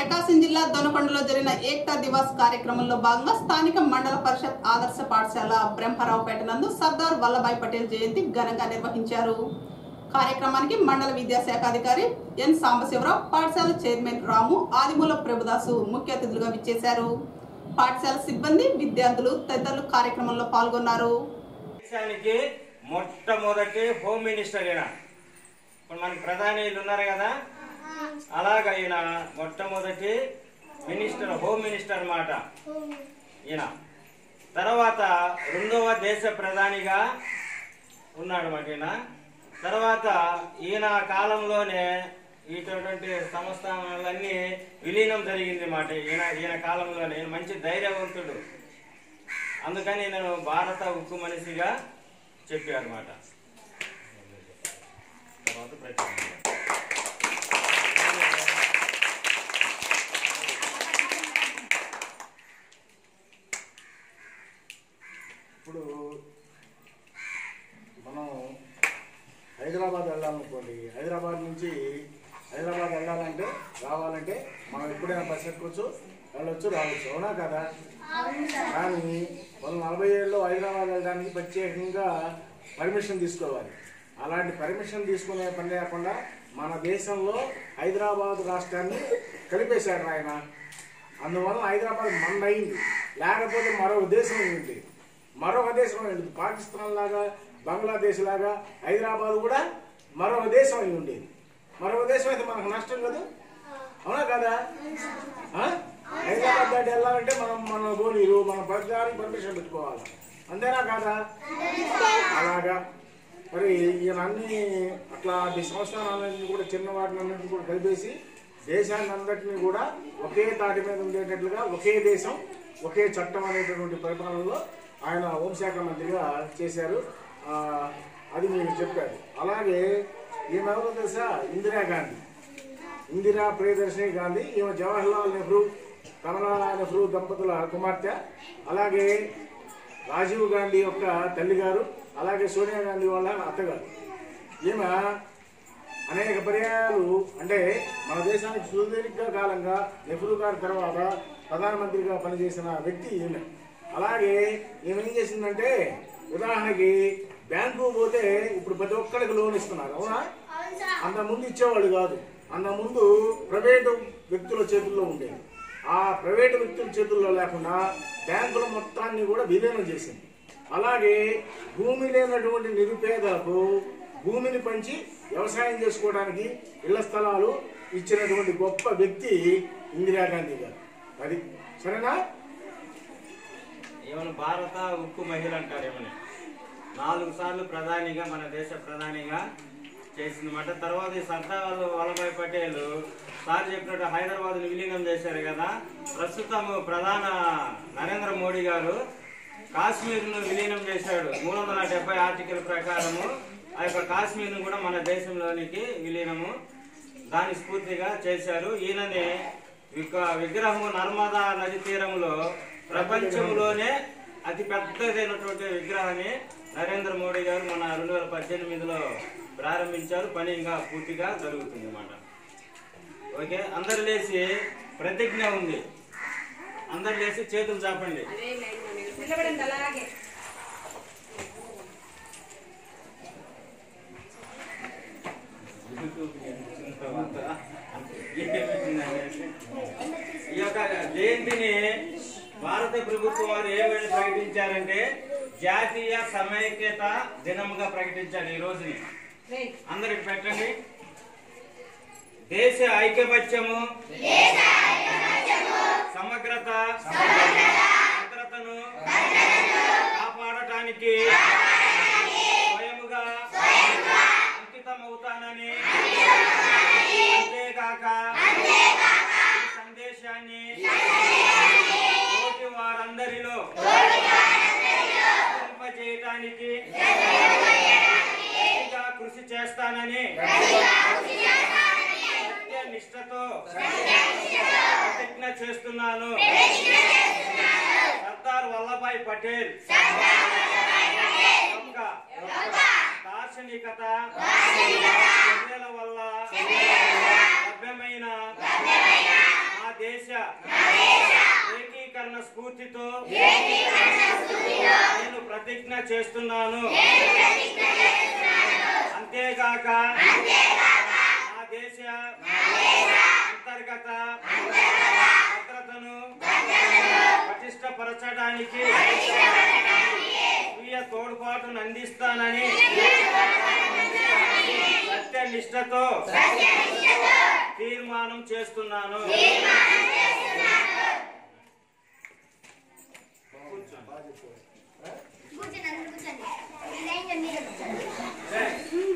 ప్రకాశం జిల్లా దొనకొండలో జరిగిన ఏక్తా దివాస్ కార్యక్రమంలో భాగంగా స్థానిక మండల పరిషత్ ఆదర్శ పాఠశాల బ్రహ్మరావుపేట నందు సర్దార్ వల్లభాయ్ పటేల్ జయంతి ఘనంగా నిర్వహించారు. కార్యక్రమానికి మండల విద్యాశాఖ అధికారి ఎన్ సాంబశివరావు, పాఠశాల చైర్మన్ రాము, ఆదిమూల ప్రభుదాసు ముఖ్య అతిథులుగా విచ్చేశారు. పాఠశాల సిబ్బంది, విద్యార్థులు తదితరులు కార్యక్రమంలో పాల్గొన్నారు. దేశానికి మొట్టమొదటి హోమ్ మినిస్టర్ ఈయన. ఇప్పుడు మనకి ప్రధానిలు ఉన్నారు కదా, అలాగా ఈయన మొట్టమొదటి మినిస్టర్, హోమ్ మినిస్టర్ అన్నమాట ఈయన. తర్వాత రెండవ దేశ ప్రధానిగా ఉన్నాడు అన్నమాట ఈయన. తర్వాత ఈయన కాలంలోనే ఇటువంటి సంస్థలన్నీ విలీనం జరిగింది అన్నమాట. ఈయన కాలంలోనే మంచి ధైర్యవంతుడు, అందుకని నేను భారత ఉక్కు మనిషిగా చెప్పారు అన్నమాట. ఇప్పుడు మనం హైదరాబాద్ వెళ్ళాలనుకోండి, హైదరాబాద్ నుంచి హైదరాబాద్ వెళ్ళాలంటే రావాలంటే మనం ఎప్పుడైనా బస్ ఎక్కొచ్చు, వెళ్ళొచ్చు, రావచ్చు, అవునా కదా? కానీ 140 హైదరాబాద్ వెళ్ళడానికి ప్రత్యేకంగా పర్మిషన్ తీసుకోవాలి. అలాంటి పర్మిషన్ తీసుకునే పని లేకుండా మన దేశంలో హైదరాబాద్ రాష్ట్రాన్ని కలిపేశాడు ఆయన. అందువల్ల హైదరాబాద్ మందయింది, లేకపోతే మరొక దేశం అయింది. మరొక దేశం అయింది, పాకిస్తాన్ లాగా, బంగ్లాదేశ్ లాగా హైదరాబాద్ కూడా మరొక దేశం అయి ఉండేది. మరొక దేశం అయితే మనకు నష్టం కదా, అవునా కదా? హైదరాబాద్ దాటి వెళ్ళాలంటే మన గోళీలు, మన ప్రతిదానికి పర్మిషన్ పెట్టుకోవాలి, అంతేనా కాదా? అలాగా మరి ఈయన అన్ని అట్లాంటి సంస్థానాలన్నింటినీ కూడా, చిన్న వాటినన్నింటినీ కూడా కలిపేసి దేశాన్ని అందరినీ కూడా ఒకే తాటి మీద ఉండేటట్లుగా ఒకే దేశం ఒకే చట్టం అనేటటువంటి పరిపాలనలో ఆయన హోంశాఖ మంత్రిగా చేశారు. అది మీకు చెప్పారు. అలాగే ఈమె ఎవరో తెలుసా? ఇందిరాగాంధీ, ఇందిరా ప్రియదర్శిని గాంధీ. ఈమె జవహర్లాల్ నెహ్రూ, కమలాలాల్ నెహ్రూ దంపతుల కుమార్తె. అలాగే రాజీవ్ గాంధీ యొక్క తల్లిగారు, అలాగే సోనియా గాంధీ వాళ్ళ అత్తగారు. ఈమె అనేక పర్యాయాలు, అంటే మన దేశానికి సుదీర్ఘ కాలంగా నెహ్రూ గారి తర్వాత ప్రధానమంత్రిగా పనిచేసిన వ్యక్తి ఈమె. అలాగే ఈమె ఏం చేసిందంటే, ఉదాహరణకి బ్యాంకు పోతే ఇప్పుడు ప్రతి ఒక్కరికి లోన్ ఇస్తున్నారు, అవునా? అంతకుముందు ఇచ్చేవాళ్ళు కాదు, అంతకుముందు ప్రైవేటు వ్యక్తుల చేతుల్లో ఉండేది. ఆ ప్రైవేటు వ్యక్తుల చేతుల్లో లేకుండా బ్యాంకుల మొత్తాన్ని కూడా విలీనం చేసింది. అలాగే భూమి లేనటువంటి నిరుపేదలకు భూమిని పంచి వ్యవసాయం చేసుకోవడానికి ఇళ్ల స్థలాలు ఇచ్చినటువంటి గొప్ప వ్యక్తి ఇందిరాగాంధీ గారు. అది సరేనా? ఏమన్నా భారత ఉక్కు మహిళ అంటారు. ఏమని 4 సార్లు ప్రధానిగా, మన దేశ ప్రధానిగా చేసిందన్నమాట. తర్వాత ఈ సర్దార్ వల్లభాయ్ పటేల్ సార్ చెప్పినట్టు హైదరాబాద్ను విలీనం చేశారు కదా. ప్రస్తుతం ప్రధాన నరేంద్ర మోడీ గారు కాశ్మీర్ను విలీనం చేశాడు. 370 ఆర్టికల్ ప్రకారము ఆ యొక్క కాశ్మీర్ను కూడా మన దేశంలోనికి విలీనము, దాని స్ఫూర్తిగా చేశారు. ఈయనని విగ్రహము నర్మదా నది తీరంలో ప్రపంచంలోనే అతి పెద్దదైనటువంటి విగ్రహాన్ని నరేంద్ర మోడీ గారు మన 2018లో ప్రారంభించారు. పని ఇంకా పూర్తిగా జరుగుతుంది అన్నమాట. ఓకే, అందరు లేచి ప్రతిజ్ఞ ఉంది, అందరు లేచి చేతులు చాపండి. ఈ యొక్క జయంతిని భారత ప్రభుత్వం వారు ఏమైనా ప్రకటించారంటే జాతీయ సమైక్యత దినముగా ప్రకటించారు. ఈ రోజుని అందరికి పెట్టండి. దేశ ఐక్యమత్యము, సమగ్రత, భద్రతను కాపాడటానికి స్వయముగా అంకితమవుతానని, అంతేకాక ఈ సందేశాన్ని తోటి వారందరిలో చేయటానికి కృషి చేస్తానని నిష్ఠతో ప్రతిజ్ఞ చేస్తున్నాను. సర్దార్ వల్లభాయ్ పటేల్ యొక్క దార్శనికత చర్యల వల్ల లభ్యమైన దేశ ఏకీకరణ స్ఫూర్తితో నేను ప్రతిజ్ఞ చేస్తున్నాను. అంతేగాక నా దేశ అంతర్గత భద్రతను పటిష్టపరచడానికి స్వీయ తోడ్పాటును అందిస్తానని సత్యనిష్టతో తీర్మానం చేస్తున్నాను. కూర్చోండి.